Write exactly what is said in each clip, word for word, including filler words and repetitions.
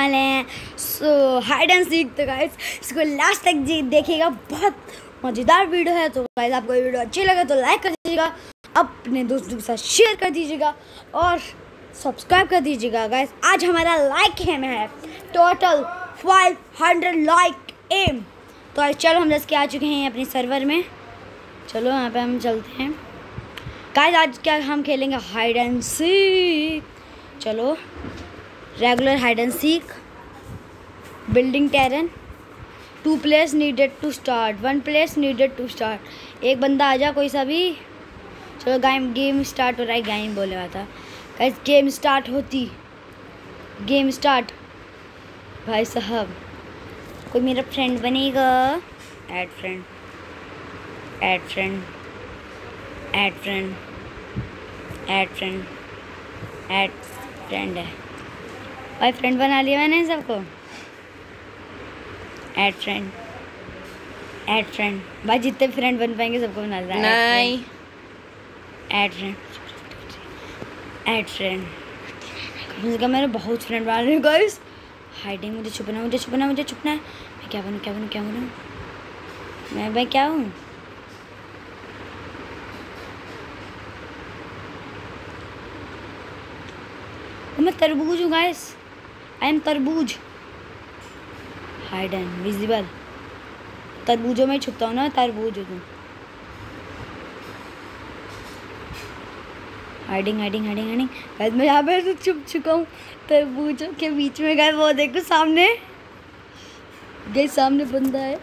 वाले हैं so hide and seek. तो गाइस इसको लास्ट तक देखिएगा, बहुत मज़ेदार वीडियो है। तो गाइस आपको ये वीडियो अच्छी लगे तो लाइक कर दीजिएगा, अपने दोस्तों के साथ शेयर कर दीजिएगा और सब्सक्राइब कर दीजिएगा। गाइस आज हमारा लाइक एम है total five hundred like aim. तो आज चलो हम दस के आ चुके हैं अपने सर्वर में। चलो यहाँ पे हम चलते हैं। गाइस आज क्या हम खेलेंगे हाइड एंड सीक। चलो regular hide and seek, building terrain, two players needed to start, one players needed to start. एक बंदा आ जा कोई सा भी। चलो गेम गेम स्टार्ट हो रहा है। गेम बोले हुआ था गाइस, गेम स्टार्ट होती, गेम स्टार्ट। भाई साहब कोई मेरा फ्रेंड बनेगा। Add friend, add friend, add friend, add friend, add friend है भाई। फ्रेंड बना लिया मैंने सबको। ऐड फ्रेंड, ऐड फ्रेंड भाई, जितने फ्रेंड बन पाएंगे सबको बना देना। नहीं ऐड फ्रेंड, ऐड फ्रेंड। कम से कम मेरे बहुत फ्रेंड बना रहे हैं गाइस। हाइडिंग, मुझे छुपना, मुझे छुपना, मुझे छुपना है। मैं क्या बनूँ, क्या बनूँ, क्या बनूँ मैं भाई, क्या हूँ? मैं तरबूज हूँ गाइस, आई एम तरबूज। हाइड एंड विजिबल, तरबूजों में छुपता हूँ ना, तरबूज हूँ। Hiding hiding hiding hiding guys, मैं यहाँ पे तो छुप चुका हूँ तरबूजों के बीच में। गाइस वो देखो सामने, गाइस सामने बंदा है।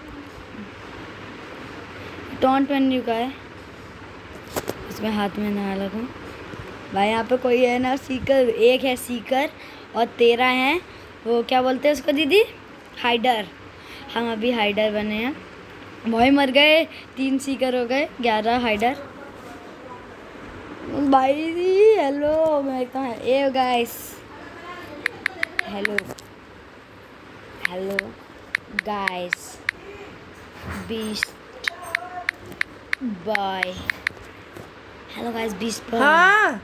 टॉन्ट पहन का है, इसमें हाथ में ना लगूँ भाई। यहाँ पे कोई है ना सीकर, एक है सीकर और तेरह हैं वो क्या बोलते हैं उसको दीदी, हाइडर। हम अभी हाइडर बने हैं भाई, मर गए। तीन सीकर हो गए, ग्यारह हाइडर भाई। हेलो मैं कहाँ है? ए guys, hello hello guys, beast boy. Hello guys, beast boy. हाँ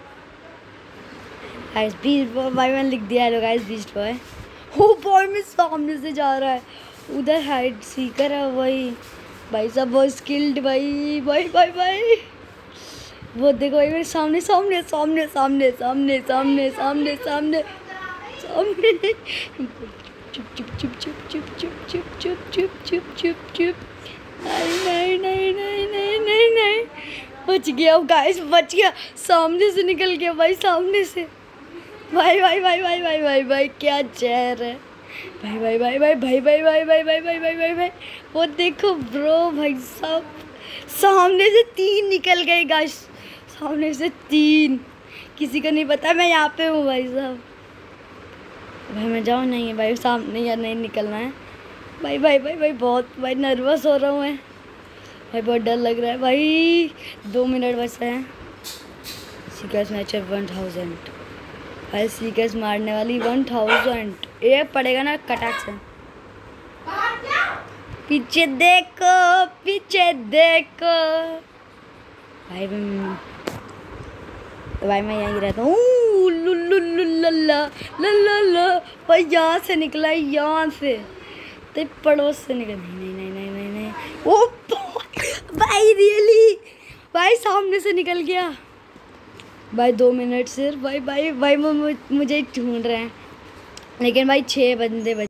गाइस बीस्ट बॉय भाई, मैंने लिख दिया हेलो गाइस बीस्ट बॉय। हो बॉय में सामने से जा रहा है, उधर हाइड सीकर है वही भाई साहब, बहुत स्किल्ड भाई भाई भाई भाई। वो देखो भाई मेरे सामने सामने सामने सामने सामने सामने सामने सामने सामने। चुप चुप चुप चुप चुप चुप चुप चुप चुप चुप चुप चुप। नहीं नहीं नहीं नहीं नहीं नहीं, बच गया गाइस, बच गया। सामने से निकल गया भाई, सामने से। भाई भाई भाई भाई भाई भाई भाई क्या जहर है भाई भाई भाई भाई भाई भाई भाई भाई भाई भाई भाई भाई भाई। वो देखो ब्रो भाई साहब, सामने से तीन निकल गए गाइस, सामने से तीन। किसी को नहीं पता मैं यहाँ पे हूँ भाई साहब। भाई मैं जाऊँ? नहीं है भाई, सामने या नहीं निकलना है भाई भाई भाई भाई। बहुत भाई नर्वस हो रहा हूँ मैं भाई, बहुत डर लग रहा है भाई। दो मिनट बचे हैं। सीकर्स मैचर वन थाउजेंड भाई, सीकर्स मारने वाली वन थाउजेंड। ये पड़ेगा ना कटाक से। पीछे देखो, पीछे देखो भाई। तो भाई मैं यहीं रहता हूँ। भाई यहाँ से निकला है, यहाँ से तो पड़ोस से निकल। नहीं नहीं नहीं नहीं नहीं नहीं। ओ भाई रियली भाई, सामने से निकल गया भाई। दो मिनट सिर्फ भाई भाई भाई, मुझे ढूंढ रहे हैं लेकिन भाई छः बंदे बचे।